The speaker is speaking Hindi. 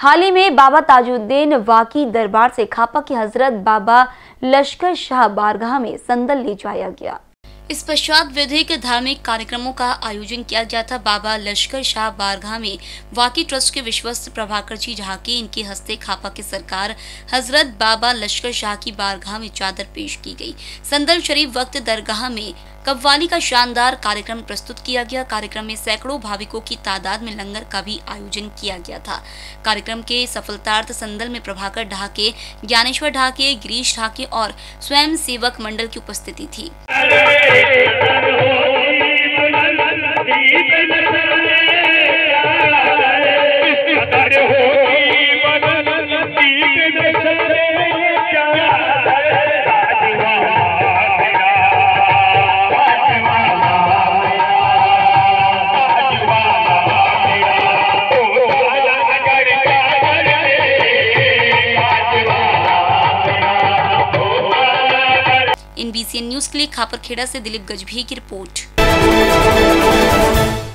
हाल ही में बाबा ताजुद्दीन वाकी दरबार से खापा के हजरत बाबा लश्कर शाह बारगाह में संदल ले जाया गया। इस पश्चात विधिक धार्मिक कार्यक्रमों का आयोजन किया गया था। बाबा लश्कर शाह बारगाह में वाकी ट्रस्ट के विश्वस्त प्रभाकर जी झाकी इनके हस्ते खापा के सरकार हजरत बाबा लश्कर शाह की बारगाह में चादर पेश की गई। संदल शरीफ वक्त दरगाह में कव्वाली का शानदार कार्यक्रम प्रस्तुत किया गया। कार्यक्रम में सैकड़ों भाविकों की तादाद में लंगर का भी आयोजन किया गया था। कार्यक्रम के सफलतार्थ संदल में प्रभाकर ढाके, ज्ञानेश्वर ढाके, गिरीश ढाके और स्वयं सेवक मंडल की उपस्थिति थी। NBCN न्यूज के लिए खापरखेड़ा से दिलीप गजभी की रिपोर्ट।